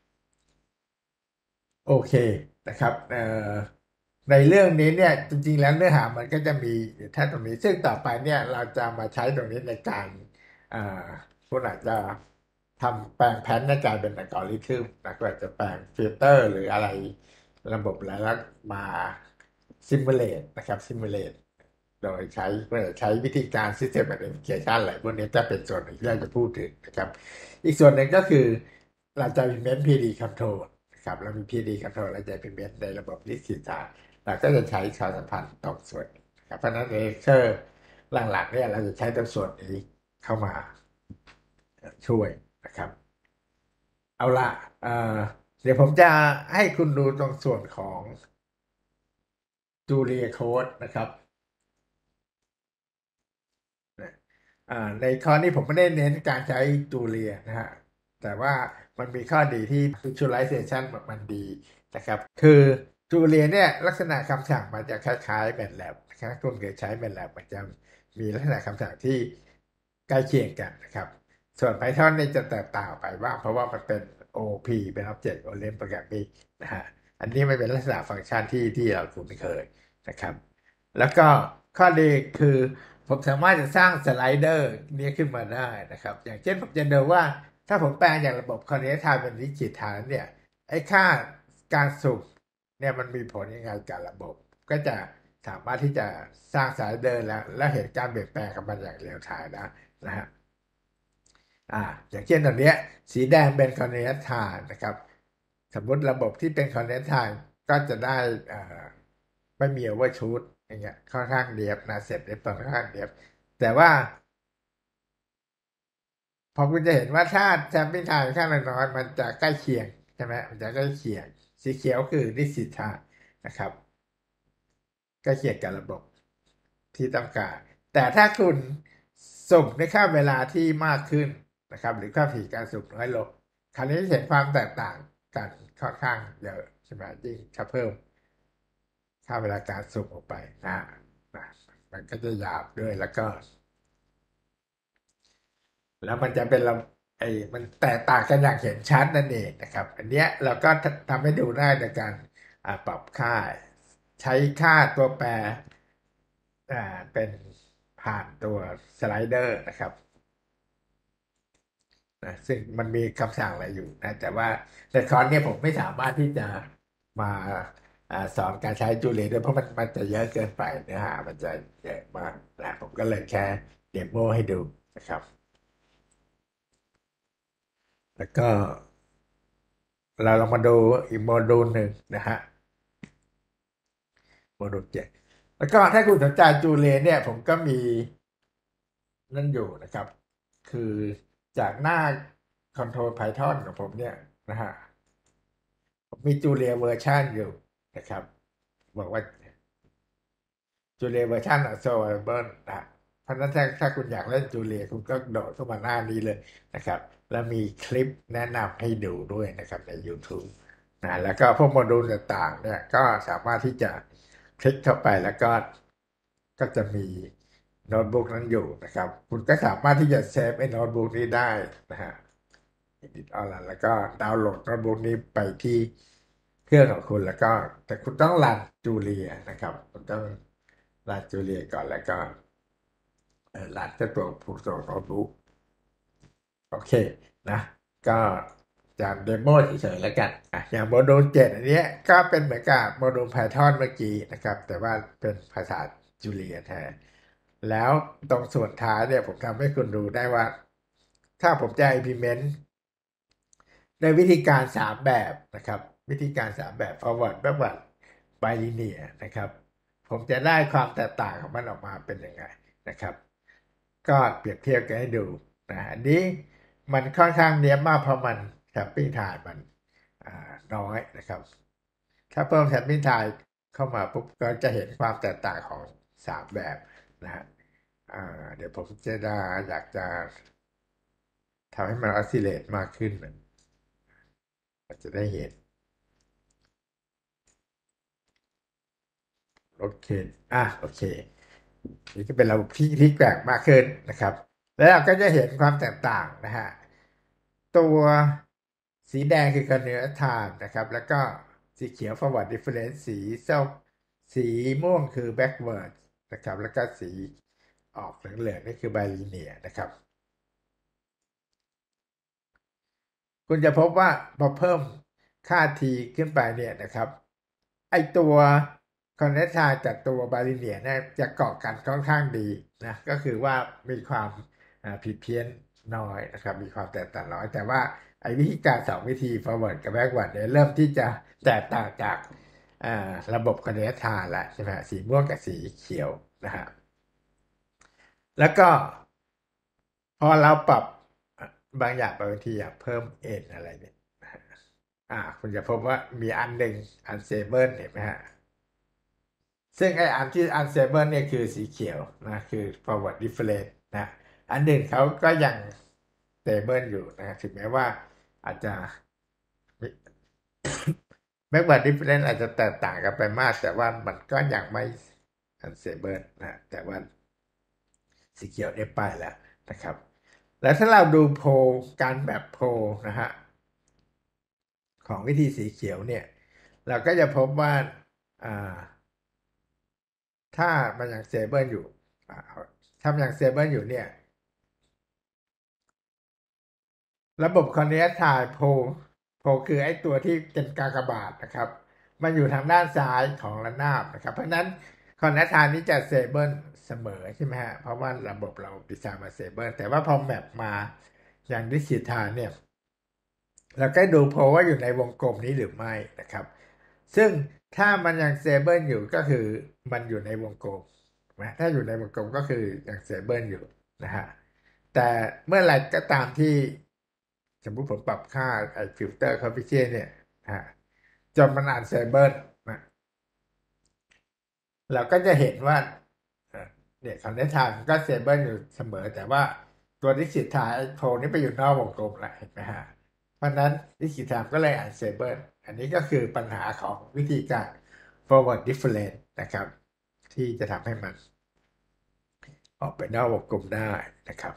โอเคนะครับในเรื่องนี้เนี่ยจริงๆแล้วเนื้อหามันก็จะมีแท่ตรงนี้ซึ่งต่อไปเนี่ยเราจะมาใช้ตรงนี้ในการอ่าคุณอาจจะทำแปลงแผนในการเป็นอัลกอริทึมนะก็อาจจะแปลงฟิลเตอร์หรืออะไรระบบอะไรแล้วมาซิมูเลตนะครับซิมูเลตโดยใช้วิธีการ System Identification อะไรพวกนี้จะเป็นส่วนหนึ่งที่เราจะพูดถึงนะครับอีกส่วนหนึ่งก็คือเราจะ implement PD control ครับเรามี PD control เราจะ implement ในระบบลิสิตาเราก็จะใช้ความสัมพันธ์ตรงส่วนนี้ครับเพราะฉะนั้นเลเซอร์หลังๆเนี่ยเราจะใช้ตรงส่วนนี้เข้ามาช่วยนะครับเอาละเอ่อเดี๋ยวผมจะให้คุณดูตรงส่วนของ Julia Code นะครับในข้อนี้ผมไม่ได้เน้นการใช้จูเลียนะฮะแต่ว่ามันมีข้อดีที่ visualization มันดีนะครับคือจูเลียเนี่ยลักษณะคำสั่งมันจะคล้ายๆ MATLAB นะครับคุณเคยใช้ MATLAB มันจะมีลักษณะคำสั่งที่ใกล้เคียงกันนะครับส่วน Python เนี่ยจะแตกต่างไปบ้างเพราะว่ามันเป็น OP เป็น Object Oriented Programming นะฮะอันนี้มันเป็นลักษณะฟังก์ชันที่เราคุ้นเคยนะครับแล้วก็ข้อดีคือ ผมสามารถจะสร้างสไลเดอร์นี้ขึ้นมาได้นะครับอย่างเช่นผมจะดูว่าถ้าผมแปลงจากระบบคอร์ดิเนตไทม์เป็นดิจิทัลเนี่ยไอ้ค่าการสุ่มเนี่ยมันมีผลยังไงกับระบบก็จะสามารถที่จะสร้างสไลเดอร์แล้วเห็นการเปลี่ยนแปลงของมันอย่างเรียลไทม์นะฮะอ่าอย่างเช่นตอนเนี้ยสีแดงเป็นคอร์ดิเนตไทม์นะครับสมมุติระบบที่เป็นคอร์ดิเนตไทม์ก็จะได้อ่าไม่มีโอเวอร์ชูตอย่างเงี้ยค่อนข้างเนียบนะเสร็จเรียบร้อยค่อนข้างเนียบ แต่ว่าพอคุณจะเห็นว่าถ้าแซมปิ้งไทม์ค่าน้อยๆมันจะใกล้เคียงใช่ไหมมันจะใกล้เคียงสีเขียวคือนิสิตทางนะครับใกล้เคียงกับระบบที่ต้องการแต่ถ้าคุณสุ่มในค่าเวลาที่มากขึ้นนะครับหรือค่าถี่การสุ่มน้อยลงคราวนี้จะเห็นความแตกต่างกันค่อนข้างเยอะใช่ไหมยิ่งถ้าเพิ่มค่าเวลาการสุ่มออกไปนะมันก็จะหยาบด้วยแล้วก็ แล้วมันจะเป็นเราไอ้มันแตกต่างกันอย่างเห็นชัดนั่นเองนะครับอันเนี้ยเราก็ทำให้ดูได้ในการปรับค่าใช้ค่าตัวแปรอ่าเป็นผ่านตัวสไลเดอร์นะครับนะซึ่งมันมีคำสั่งอะไรอยู่นะแต่ว่าในคอร์สเนี่ยผมไม่สามารถที่จะมาสอนการใช้จูเลียด้วยเพราะมันจะเยอะเกินไปเนื้อหามันจะเยอะมากนะผมก็เลยแค่เดโมให้ดูนะครับแล้วก็ เราลองมาดูอีกโมดูลหนึ่งนะฮะโมดูล7แล้วก็ถ้าคุณสนใจจูเลียเนี่ยผมก็มีนั่นอยู่นะครับคือจากหน้า Control Python ของผมเนี่ยนะฮะผมมีจูเลียเวอร์ชันอยู่นะครับบอกว่าจูเลียเวอร์ชัน available นะเพราะฉะนั้นถ้าคุณอยากเล่นจูเลียคุณก็โดดเข้ามาหน้านี้เลยนะครับแล้วมีคลิปแนะนำให้ดูด้วยนะครับใน YouTube แล้วก็พวกโมดูลต่างๆเนี่ยก็สามารถที่จะคลิกเข้าไปแล้วก็จะมีโน้ตบุ๊กนั้นอยู่นะครับคุณก็สามารถที่จะเซฟไอ้โน้ตบุ๊กนี้ได้นะฮะดิดออนไลน์แล้วก็ดาวน์โหลดโน้ตบุ๊กนี้ไปที่เครื่องของคุณแล้วก็แต่คุณต้องรันจูเลียนะครับคุณต้องรันจูเลียก่อนแล้วก็รันเจ้าตัวผู้ส่งโน้ตบุ๊กโอเคนะก็จะเดโมเฉยๆแล้วกันอย่างโมดูล7อันนี้ก็เป็นเหมือนกับโมดูล Python เมื่อกี้นะครับแต่ว่าเป็นภาษาจูเลียแทนแล้วตรงส่วนท้ายเนี่ยผมทำให้คุณดูได้ว่าถ้าผมจะ implement ในวิธีการ3แบบนะครับวิธีการ3แบบ forward backward bilinear นะครับผมจะได้ความแตกต่างของมันออกมาเป็นยังไงนะครับก็เปรียบเทียบกันให้ดูอันนี้มันค่อนข้างเนียบมากเพราะมันแ a ปปิ้งไทม์มันน้อยนะครับถ้าเพิ่มแ a ปปิ้งไทม์เข้ามาปุ๊บก็จะเห็นความแตกต่างของ3แบบนะฮะเดี๋ยวผมจะอยากจะทำให้มันออสซิเลตมากขึ้นเราจะได้เห็นโอเคโอเคนี่ก็เป็นระบบที่แกร่งมากขึ้นนะครับ แล้วเราก็จะเห็นความแตกต่างนะฮะตัวสีแดงคือ continuous time นะครับแล้วก็สีเขียว forward difference สีส้มสีม่วงคือ backward นะครับแล้วก็สีออกเหลืองๆนี่คือ bilinear นะครับคุณจะพบว่าพอเพิ่มค่า t ขึ้นไปเนี่ยนะครับไอตัว continuous time กับตัว bilinear เนี่ยจะเกาะกันค่อนข้างดีนะก็คือว่ามีความผิดเพี้ยนน้อยนะครับมีความแตกต่างน้อยแต่ว่าไอ้วิธีการ2 วิธี forward กับ backward เนี่ยเริ่มที่จะแตกต่างจากระบบ continuous time แล้วใช่ไหมสีม่วงกับสีเขียวนะฮะแล้วก็พอเราปรับบางอย่างบางทีอยากเพิ่มเอ็นอะไรเนี่ยคุณจะพบว่ามีอันหนึ่งอันเซเบิลเห็นไหมฮะ ซึ่งไอ้อันที่ unstable เนี่ยคือสีเขียวนะคือ forward difference นะอันหนึ่งเขาก็ยัง stable อยู่นะถึงแม้ว่าอาจจะ backward difference อาจจะแตกต่างกันไปมากแต่ว่ามันก็ยังไม่ unstable นะแต่ว่าสีเขียวเนี่ยไปแล้วนะครับแล้วถ้าเราดูโพลการแบบโพลนะฮะของวิธีสีเขียวเนี่ยเราก็จะพบว่าอ่า ถ้ามันยัง stable อยู่อ่าถ้ามันยัง stable อยู่เนี่ยระบบ continuous time pole คือไอ้ตัวที่เป็นกากบาทนะครับมันอยู่ทางด้านซ้ายของระนาบนะครับเพราะฉะนั้น continuous time นี้จะ stable เสมอใช่ไหมฮะเพราะว่าระบบเราดีไซน์มา stable แต่ว่าพอแมปมาอย่าง discrete time เนี่ยเราก็ดูโพลว่าอยู่ในวงกลมนี้หรือไม่นะครับซึ่งถ้ามันยัง stable อยู่ก็คือมันอยู่ในวงกลมนะถ้าอยู่ในวงกลมก็คือยัง stable อยู่นะฮะแต่เมื่อไหร่ก็ตามที่สมมุติผมปรับค่าไอ้ฟิลเตอร์คอฟฟิเชนเนี่ยฮะจนมันunstable นะเราก็จะเห็นว่าเนี่ยคำนิทานก็ stable อยู่เสมอแต่ว่าตัวที่สุดท้ายโพลนี้ไปอยู่นอกวงกลมแล้วเห็นไหมฮะ เพราะนั้นดิจิทัลก็เลย unstable อันนี้ก็คือปัญหาของวิธีการ forward difference นะครับที่จะทำให้มันออกไปนอกวงกลมได้นะครับ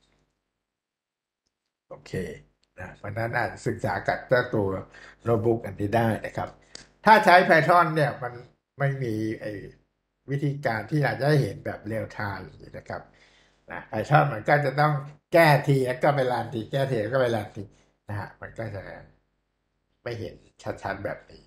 โอเคเพราะนั้นอาจศึกษากับเจ้าตัวโน้ตบุ๊กอันนี้ได้นะครับถ้าใช้ Python เนี่ยมันไม่มีไอ้วิธีการที่เราจะเห็นแบบเรียลไทม์อย่างนี้นะครับPython มันก็จะต้องแก้ทีแล้วก็ไปรันทีแก้ทีแล้วก็ไปรันทีนะฮะมันก็จะไม่เห็นชัดๆแบบนี้